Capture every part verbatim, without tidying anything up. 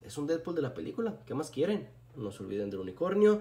es un Deadpool de la película. ¿Qué más quieren? No se olviden del unicornio.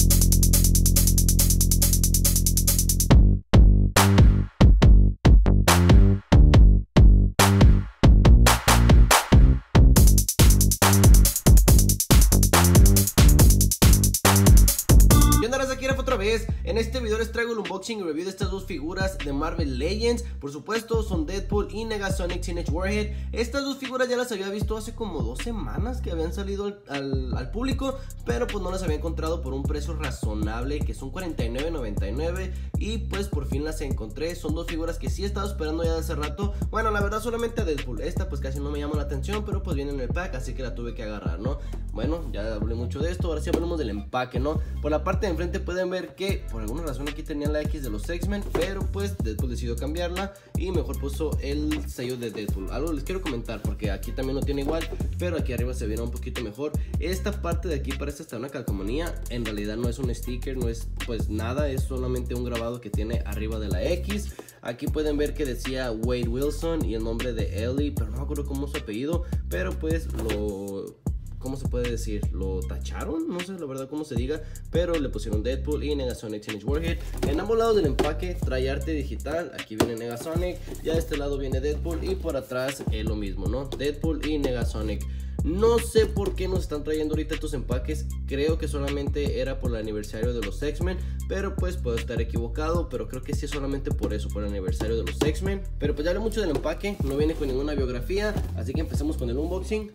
Otra vez, en este video les traigo el unboxing y review de estas dos figuras de Marvel Legends. Por supuesto son Deadpool y Negasonic Teenage Warhead. Estas dos figuras ya las había visto hace como dos semanas que habían salido al, al, al público, pero pues no las había encontrado por un precio razonable, que son cuarenta y nueve noventa y nueve, y pues por fin las encontré. Son dos figuras que sí he estado esperando ya de hace rato. Bueno, la verdad solamente a Deadpool, esta pues casi no me llama la atención, pero pues viene en el pack, así que la tuve que agarrar, ¿no? Bueno, ya hablé mucho de esto, ahora sí hablamos del empaque, ¿no? Por la parte de enfrente pueden ver que por alguna razón aquí tenía la X de los X-Men, pero pues Deadpool decidió cambiarla y mejor puso el sello de Deadpool. Algo les quiero comentar porque aquí también lo tiene igual, pero aquí arriba se viera un poquito mejor. Esta parte de aquí parece hasta una calcomanía, en realidad no es un sticker, no es pues nada, es solamente un grabado que tiene arriba de la X. Aquí pueden ver que decía Wade Wilson y el nombre de Ellie, pero no me acuerdo cómo es su apellido, pero pues lo... ¿cómo se puede decir? ¿Lo tacharon? No sé la verdad cómo se diga, pero le pusieron Deadpool y Negasonic Teenage Warhead. En ambos lados del empaque trae arte digital. Aquí viene Negasonic, ya de este lado viene Deadpool y por atrás es lo mismo, ¿no? Deadpool y Negasonic. No sé por qué nos están trayendo ahorita estos empaques. Creo que solamente era por el aniversario de los X-Men, pero pues puedo estar equivocado, pero creo que sí es solamente por eso, por el aniversario de los X-Men. Pero pues ya hablé mucho del empaque, no viene con ninguna biografía, así que empecemos con el unboxing.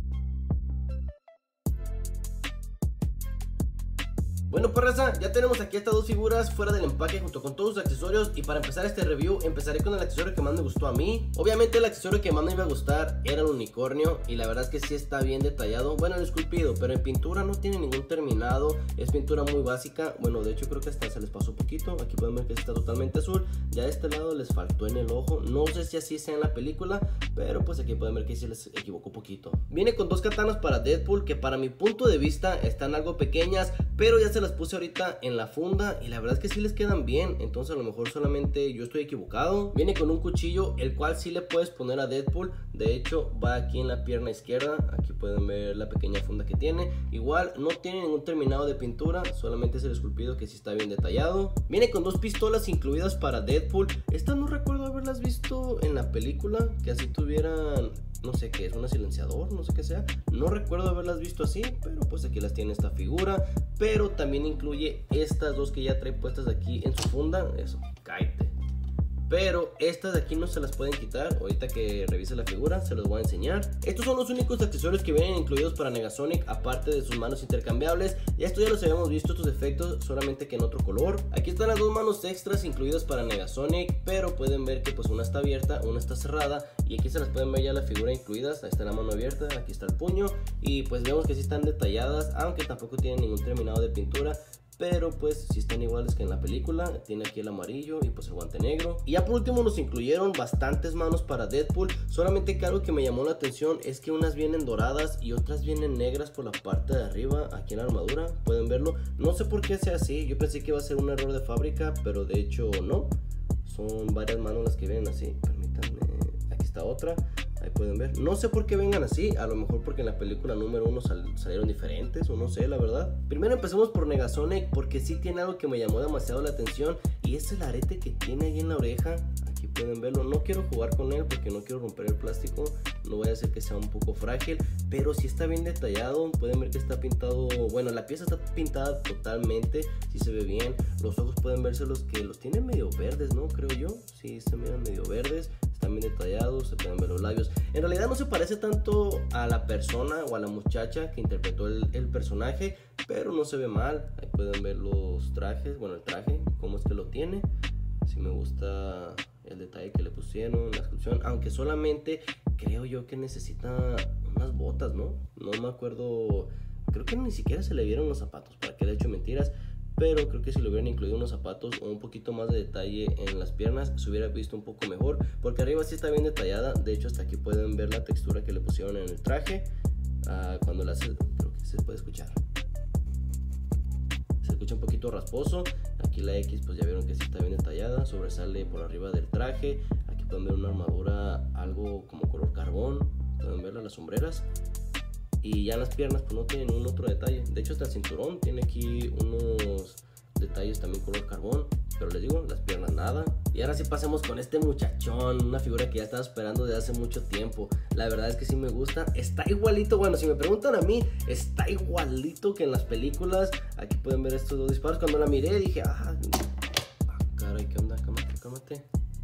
Bueno pues raza, ya tenemos aquí estas dos figuras fuera del empaque junto con todos sus accesorios. Y para empezar este review empezaré con el accesorio que más me gustó a mí. Obviamente el accesorio que más me iba a gustar era el unicornio, y la verdad es que sí está bien detallado. Bueno, el esculpido, pero en pintura no tiene ningún terminado, es pintura muy básica. Bueno, de hecho creo que hasta se les pasó un poquito. Aquí pueden ver que está totalmente azul. Ya de este lado les faltó en el ojo, no sé si así sea en la película, pero pues aquí pueden ver que se les equivocó un poquito. Viene con dos katanas para Deadpool, que para mi punto de vista están algo pequeñas, pero ya se las puse ahorita en la funda y la verdad es que sí les quedan bien. Entonces a lo mejor solamente yo estoy equivocado. Viene con un cuchillo, el cual sí le puedes poner a Deadpool. De hecho va aquí en la pierna izquierda. Aquí pueden ver la pequeña funda que tiene. Igual no tiene ningún terminado de pintura, solamente es el esculpido que sí está bien detallado. Viene con dos pistolas incluidas para Deadpool. Estas no recuerdo haberlas visto en la película, que así tuvieran, no sé qué es, un silenciador, no sé qué sea. No recuerdo haberlas visto así, pero pues aquí las tiene esta figura. Pero también incluye estas dos que ya trae puestas aquí en su funda. Eso, cállate. Pero estas de aquí no se las pueden quitar. Ahorita que revise la figura se los voy a enseñar. Estos son los únicos accesorios que vienen incluidos para Negasonic, aparte de sus manos intercambiables. Y esto ya los habíamos visto, estos efectos, solamente que en otro color. Aquí están las dos manos extras incluidas para Negasonic, pero pueden ver que pues una está abierta, una está cerrada. Y aquí se las pueden ver ya la figura incluidas. Ahí está la mano abierta, aquí está el puño. Y pues vemos que sí están detalladas, aunque tampoco tienen ningún terminado de pintura, pero pues si están iguales que en la película. Tiene aquí el amarillo y pues el guante negro. Y ya por último nos incluyeron bastantes manos para Deadpool. Solamente que algo que me llamó la atención es que unas vienen doradas y otras vienen negras por la parte de arriba, aquí en la armadura, pueden verlo. No sé por qué sea así, yo pensé que iba a ser un error de fábrica, pero de hecho no. Son varias manos las que vienen así. Permítanme, aquí está otra. Ahí pueden ver, no sé por qué vengan así, a lo mejor porque en la película número uno sal salieron diferentes, o no sé la verdad. Primero empecemos por Negasonic, porque sí tiene algo que me llamó demasiado la atención, y es el arete que tiene ahí en la oreja. Aquí pueden verlo, no quiero jugar con él porque no quiero romper el plástico, no voy a hacer que sea un poco frágil, pero sí está bien detallado. Pueden ver que está pintado, bueno, la pieza está pintada totalmente, sí se ve bien. Los ojos pueden verse los que los tienen medio verdes, ¿no? Creo yo, sí se miran medio verdes. Están bien detallados, se pueden ver los labios. En realidad no se parece tanto a la persona o a la muchacha que interpretó el, el personaje, pero no se ve mal. Ahí pueden ver los trajes, bueno, el traje, cómo es que lo tiene. Sí me gusta el detalle que le pusieron, la descripción, aunque solamente creo yo que necesita unas botas, ¿no? No me acuerdo, creo que ni siquiera se le vieron los zapatos, para que le he hecho mentiras. Pero creo que si le hubieran incluido unos zapatos o un poquito más de detalle en las piernas, se hubiera visto un poco mejor, porque arriba sí está bien detallada. De hecho hasta aquí pueden ver la textura que le pusieron en el traje. uh, Cuando la hace, creo que se puede escuchar, se escucha un poquito rasposo. Aquí la X pues ya vieron que sí está bien detallada, sobresale por arriba del traje. Aquí pueden ver una armadura algo como color carbón, pueden verla, las sombreras. Y ya en las piernas pues no tienen un otro detalle. De hecho hasta el cinturón tiene aquí unos detalles también color carbón. Pero les digo, las piernas nada. Y ahora sí pasemos con este muchachón. Una figura que ya estaba esperando desde hace mucho tiempo. La verdad es que sí me gusta. Está igualito, bueno, si me preguntan a mí, está igualito que en las películas. Aquí pueden ver estos dos disparos. Cuando la miré dije, ah, ah caray, ¿qué onda? Cámate, cámate.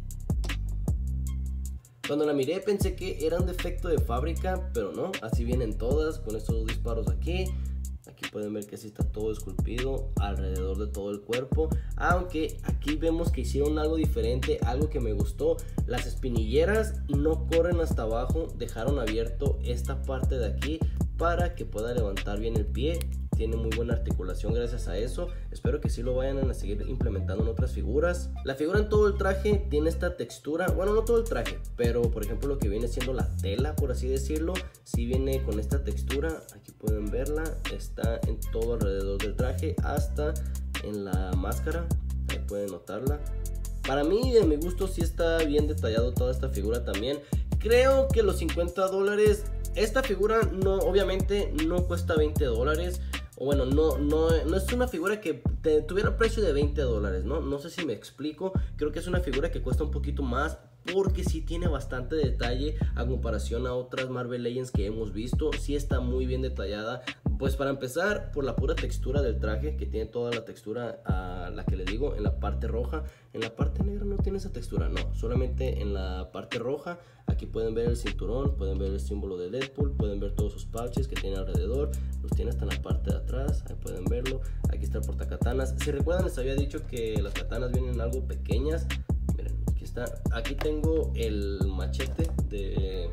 Cuando la miré pensé que era un defecto de fábrica, pero no, así vienen todas con estos dos disparos aquí. Aquí pueden ver que así está todo esculpido alrededor de todo el cuerpo. Aunque aquí vemos que hicieron algo diferente, algo que me gustó. Las espinilleras no corren hasta abajo, dejaron abierto esta parte de aquí para que pueda levantar bien el pie. Tiene muy buena articulación gracias a eso. Espero que sí lo vayan a seguir implementando en otras figuras. La figura en todo el traje tiene esta textura. Bueno, no todo el traje, pero por ejemplo lo que viene siendo la tela, por así decirlo, sí viene con esta textura. Aquí pueden verla. Está en todo alrededor del traje, hasta en la máscara. Ahí pueden notarla. Para mí, de mi gusto, sí está bien detallado toda esta figura también. Creo que los cincuenta dólares... Esta figura no, obviamente no cuesta veinte dólares. O bueno, no, no, no es una figura que te, tuviera precio de veinte dólares, ¿no? No sé si me explico. Creo que es una figura que cuesta un poquito más, porque sí tiene bastante detalle a comparación a otras Marvel Legends que hemos visto. Sí está muy bien detallada. Pues para empezar, por la pura textura del traje, que tiene toda la textura a la que les digo, en la parte roja. En la parte negra no tiene esa textura, no, solamente en la parte roja. Aquí pueden ver el cinturón, pueden ver el símbolo de Deadpool, pueden ver todos sus pouches que tiene alrededor. Los tiene hasta en la parte de atrás, ahí pueden verlo. Aquí está el portakatanas. Si recuerdan, les había dicho que las katanas vienen algo pequeñas. Miren, aquí está. Aquí tengo el machete de...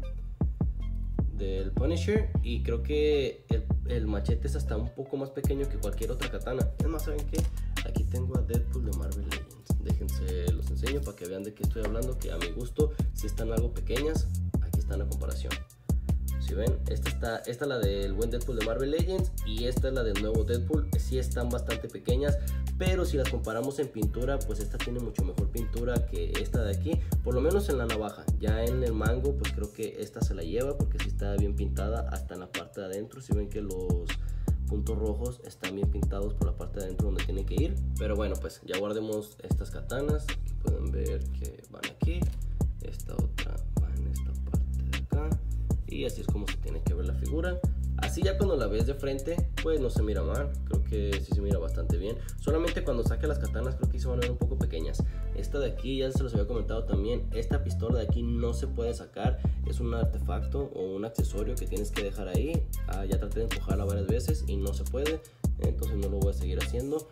del Punisher, y creo que el, el machete es hasta un poco más pequeño que cualquier otra katana. Es más, ¿saben qué? Aquí tengo a Deadpool de Marvel Legends. Déjense, los enseño para que vean de qué estoy hablando, que a mi gusto sí están algo pequeñas. Aquí está la comparación. Si ven, esta está, esta es la del buen Deadpool de Marvel Legends, y esta es la del nuevo Deadpool. Sí están bastante pequeñas, pero si las comparamos en pintura, pues esta tiene mucho mejor pintura que esta de aquí, por lo menos en la navaja. Ya en el mango, pues creo que esta se la lleva, porque sí está bien pintada hasta en la parte de adentro. Si ven que los puntos rojos están bien pintados por la parte de adentro donde tienen que ir. Pero bueno, pues ya guardemos estas katanas. Aquí pueden ver que van aquí, esta otra va en esta parte de acá, y así es como se tiene que ver la figura. Así ya cuando la ves de frente, pues no se mira mal. Creo que sí se mira bastante bien. Solamente cuando saque las katanas creo que se van a ver un poco pequeñas. Esta de aquí ya se los había comentado también. Esta pistola de aquí no se puede sacar. Es un artefacto o un accesorio que tienes que dejar ahí. Ah, ya traté de empujarla varias veces y no se puede. Entonces no lo voy a seguir haciendo.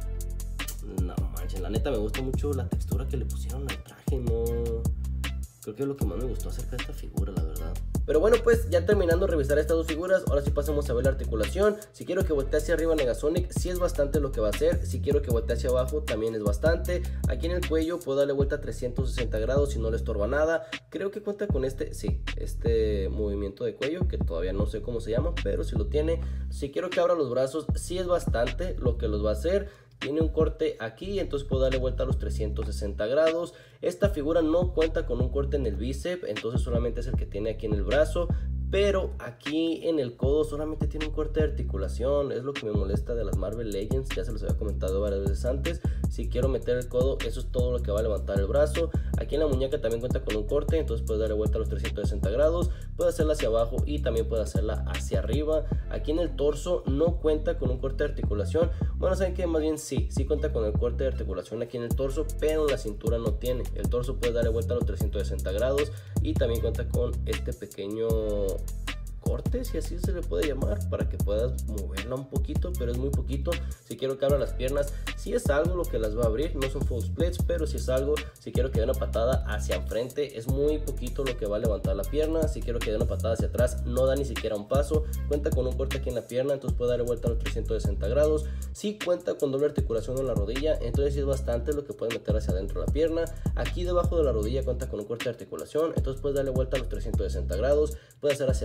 No manches, la neta me gusta mucho la textura que le pusieron al traje. No... Creo que es lo que más me gustó acerca de esta figura, la verdad. Pero bueno, pues ya terminando de revisar estas dos figuras, ahora sí pasemos a ver la articulación. Si quiero que voltee hacia arriba Negasonic, sí es bastante lo que va a hacer. Si quiero que voltee hacia abajo, también es bastante. Aquí en el cuello puedo darle vuelta a trescientos sesenta grados si no le estorba nada. Creo que cuenta con este, sí, este movimiento de cuello, que todavía no sé cómo se llama, pero si lo tiene. Si quiero que abra los brazos, sí es bastante lo que los va a hacer. Tiene un corte aquí, entonces puedo darle vuelta a los trescientos sesenta grados. Esta figura no cuenta con un corte en el bíceps, entonces solamente es el que tiene aquí en el brazo. Pero aquí en el codo solamente tiene un corte de articulación. Es lo que me molesta de las Marvel Legends. Ya se los había comentado varias veces antes. Si quiero meter el codo, eso es todo lo que va a levantar el brazo. Aquí en la muñeca también cuenta con un corte, entonces puedes darle vuelta a los trescientos sesenta grados. Puedes hacerla hacia abajo y también puedes hacerla hacia arriba. Aquí en el torso no cuenta con un corte de articulación. Bueno, saben que más bien sí, sí cuenta con el corte de articulación aquí en el torso, pero en la cintura no tiene. El torso puedes darle vuelta a los trescientos sesenta grados y también cuenta con este pequeño corte, si así se le puede llamar, para que puedas moverla un poquito, pero es muy poquito. Si quiero que abra las piernas, si es algo lo que las va a abrir, no son full splits, pero si es algo, si quiero que dé una patada hacia enfrente, es muy poquito lo que va a levantar la pierna. Si quiero que dé una patada hacia atrás, no da ni siquiera un paso. Cuenta con un corte aquí en la pierna, entonces puede darle vuelta a los trescientos sesenta grados. Si cuenta con doble articulación en la rodilla, entonces sí es bastante lo que puede meter hacia adentro la pierna. Aquí debajo de la rodilla cuenta con un corte de articulación, entonces puedes darle vuelta a los trescientos sesenta grados, puede hacer hacia arriba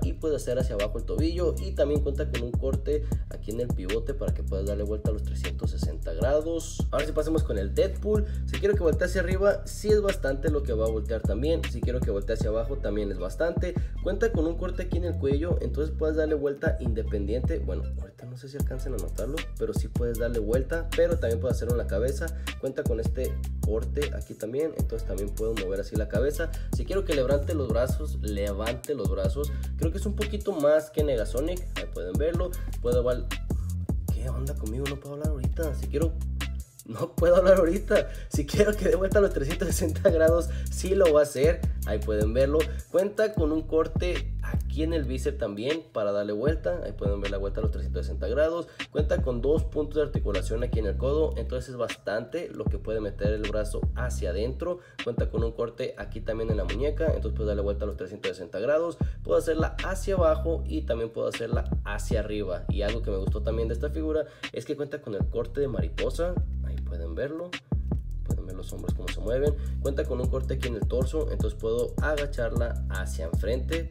y puede hacer hacia abajo el tobillo, y también cuenta con un corte aquí en el pivote para que puedas darle vuelta a los trescientos sesenta grados. Ahora si pasemos con el Deadpool, si quiero que voltee hacia arriba, sí es bastante lo que va a voltear también. Si quiero que voltee hacia abajo, también es bastante. Cuenta con un corte aquí en el cuello, entonces puedes darle vuelta independiente. Bueno, ahorita no sé si alcancen a notarlo, pero sí puedes darle vuelta, pero también puedes hacerlo en la cabeza. Cuenta con este corte aquí también, entonces también puedo mover así la cabeza. Si quiero que levante los brazos, levante los brazos. Creo que es un poquito más que Negasonic, ahí pueden verlo. Puedo igual... ¿Qué onda conmigo? No puedo hablar ahorita. Si quiero... No puedo hablar ahorita. Si quiero que dé vuelta a los trescientos sesenta grados, sí lo va a hacer. Ahí pueden verlo. Cuenta con un corte aquí en el bíceps también para darle vuelta. Ahí pueden ver la vuelta a los trescientos sesenta grados. Cuenta con dos puntos de articulación aquí en el codo. Entonces es bastante lo que puede meter el brazo hacia adentro. Cuenta con un corte aquí también en la muñeca. Entonces puedo darle vuelta a los trescientos sesenta grados. Puedo hacerla hacia abajo y también puedo hacerla hacia arriba. Y algo que me gustó también de esta figura es que cuenta con el corte de mariposa. Ahí pueden verlo. Pueden ver los hombros cómo se mueven. Cuenta con un corte aquí en el torso, entonces puedo agacharla hacia enfrente.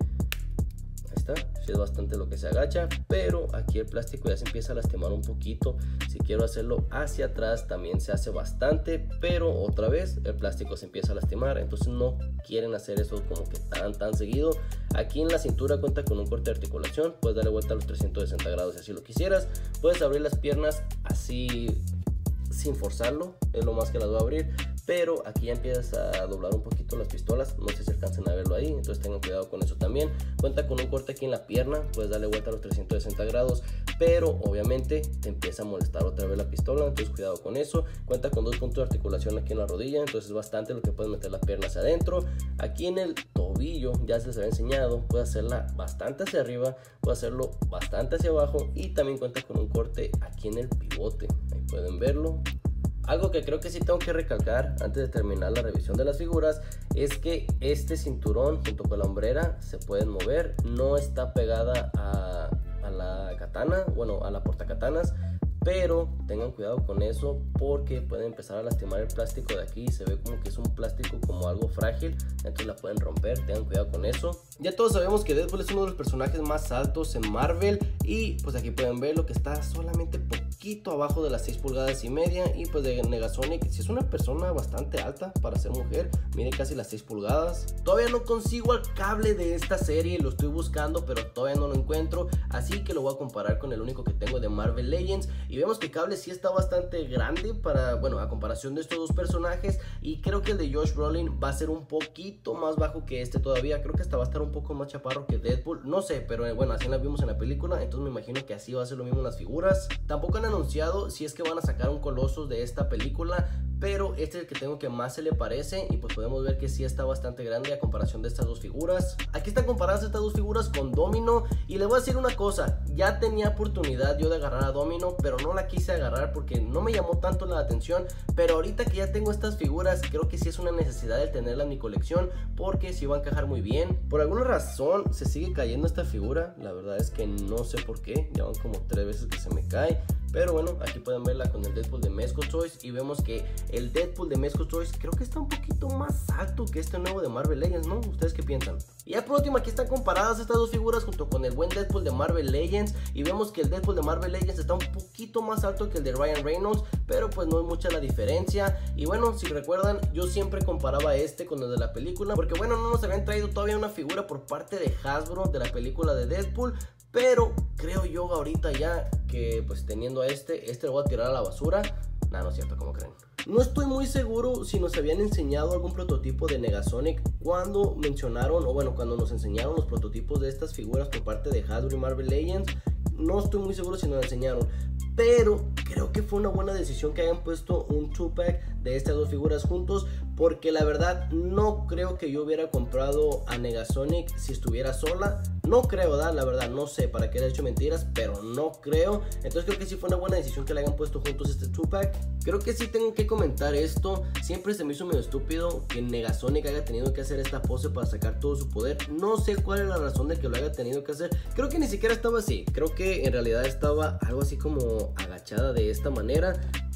Ahí está, sí es bastante lo que se agacha, pero aquí el plástico ya se empieza a lastimar un poquito. Si quiero hacerlo hacia atrás también se hace bastante, pero otra vez el plástico se empieza a lastimar, entonces no quieren hacer eso como que tan tan seguido. Aquí en la cintura cuenta con un corte de articulación, puedes darle vuelta a los trescientos sesenta grados si así lo quisieras. Puedes abrir las piernas así sin forzarlo, es lo más que las voy a abrir, pero aquí ya empiezas a doblar un poquito las pistolas, no sé si alcancen a verlo ahí, entonces tengan cuidado con eso también. Cuenta con un corte aquí en la pierna, puedes darle vuelta a los trescientos sesenta grados, pero obviamente te empieza a molestar otra vez la pistola, entonces cuidado con eso. Cuenta con dos puntos de articulación aquí en la rodilla, entonces es bastante lo que puedes meter la pierna hacia adentro. Aquí en el tobillo, ya se les había enseñado, puedes hacerla bastante hacia arriba, puedes hacerlo bastante hacia abajo, y también cuenta con un corte aquí en el pivote, ahí pueden verlo. Algo que creo que sí tengo que recalcar antes de terminar la revisión de las figuras es que este cinturón junto con la hombrera se pueden mover, no está pegada a, a la katana, bueno, a la portakatanas, pero tengan cuidado con eso porque pueden empezar a lastimar el plástico de aquí. Se ve como que es un plástico como algo frágil, entonces la pueden romper, tengan cuidado con eso. Ya todos sabemos que Deadpool es uno de los personajes más altos en Marvel, y pues aquí pueden ver lo que está solamente poquito abajo de las seis pulgadas y media. Y pues de Negasonic, si es una persona bastante alta para ser mujer, mide casi las seis pulgadas. Todavía no consigo el cable de esta serie, lo estoy buscando pero todavía no lo encuentro, así que lo voy a comparar con el único que tengo de Marvel Legends. Y vemos que el cable sí está bastante grande para, bueno, a comparación de estos dos personajes, y creo que el de Josh Brolin va a ser un poquito más bajo que este todavía. Creo que hasta va a estar un poco más chaparro que Deadpool, no sé, pero bueno, así la vimos en la película, entonces me imagino que así va a ser lo mismo en las figuras. Tampoco han anunciado si es que van a sacar un Colossus de esta película, pero este es el que tengo que más se le parece, y pues podemos ver que sí está bastante grande a comparación de estas dos figuras. Aquí están comparadas estas dos figuras con Domino, y les voy a decir una cosa, ya tenía oportunidad yo de agarrar a Domino, pero no la quise agarrar porque no me llamó tanto la atención. Pero ahorita que ya tengo estas figuras, creo que sí es una necesidad de tenerla en mi colección, porque sí va a encajar muy bien. Por alguna razón se sigue cayendo esta figura, la verdad es que no sé por qué, ya van como tres veces que se me cae. Pero bueno, aquí pueden verla con el Deadpool de Mezco Toys, y vemos que el Deadpool de Mezco Toys creo que está un poquito más alto que este nuevo de Marvel Legends, ¿no? ¿Ustedes qué piensan? Y ya por último, aquí están comparadas estas dos figuras junto con el buen Deadpool de Marvel Legends, y vemos que el Deadpool de Marvel Legends está un poquito más alto que el de Ryan Reynolds, pero pues no es mucha la diferencia. Y bueno, si recuerdan, yo siempre comparaba este con el de la película, porque bueno, no nos habían traído todavía una figura por parte de Hasbro de la película de Deadpool. Pero creo yo ahorita ya que pues teniendo a este, este lo voy a tirar a la basura. Nah, no es cierto, ¿cómo creen? No estoy muy seguro si nos habían enseñado algún prototipo de Negasonic cuando mencionaron, o bueno, cuando nos enseñaron los prototipos de estas figuras por parte de Hasbro y Marvel Legends. No estoy muy seguro si nos enseñaron, pero creo que fue una buena decisión que hayan puesto un two pack de estas dos figuras juntos, porque la verdad no creo que yo hubiera comprado a Negasonic si estuviera sola. No creo, ¿verdad? La verdad no sé para qué le he hecho mentiras, pero no creo. Entonces creo que sí fue una buena decisión que le hayan puesto juntos este two pack. Creo que sí tengo que comentar esto. Siempre se me hizo medio estúpido que Negasonic haya tenido que hacer esta pose para sacar todo su poder. No sé cuál es la razón de que lo haya tenido que hacer. Creo que ni siquiera estaba así. Creo que en realidad estaba algo así como agachada de esta manera.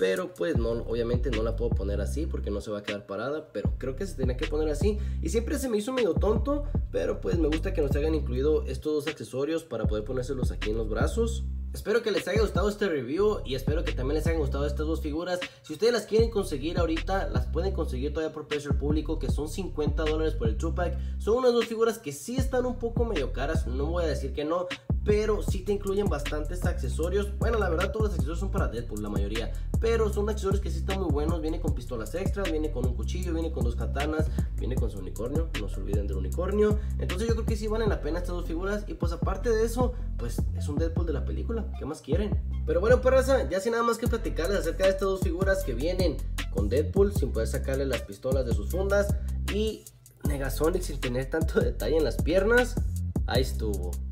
pero pues no, obviamente no la puedo poner así porque no se va a quedar parada, pero creo que se tenía que poner así y siempre se me hizo medio tonto, pero pues me gusta que nos hayan incluido estos dos accesorios para poder ponérselos aquí en los brazos. Espero que les haya gustado este review y espero que también les hayan gustado estas dos figuras. Si ustedes las quieren conseguir ahorita, las pueden conseguir todavía por precio público, que son cincuenta dólares por el two pack. Son unas dos figuras que sí están un poco medio caras, no voy a decir que no, pero sí te incluyen bastantes accesorios. Bueno, la verdad todos los accesorios son para Deadpool, la mayoría, pero son accesorios que sí están muy buenos. Viene con pistolas extras, viene con un cuchillo, viene con dos katanas, viene con su unicornio, no se olviden del unicornio. Entonces yo creo que sí valen la pena estas dos figuras. Y pues aparte de eso, pues es un Deadpool de la película, ¿qué más quieren? Pero bueno, pues raza, ya sin nada más que platicarles acerca de estas dos figuras que vienen con Deadpool sin poder sacarle las pistolas de sus fundas, y Negasonic sin tener tanto detalle en las piernas, ahí estuvo.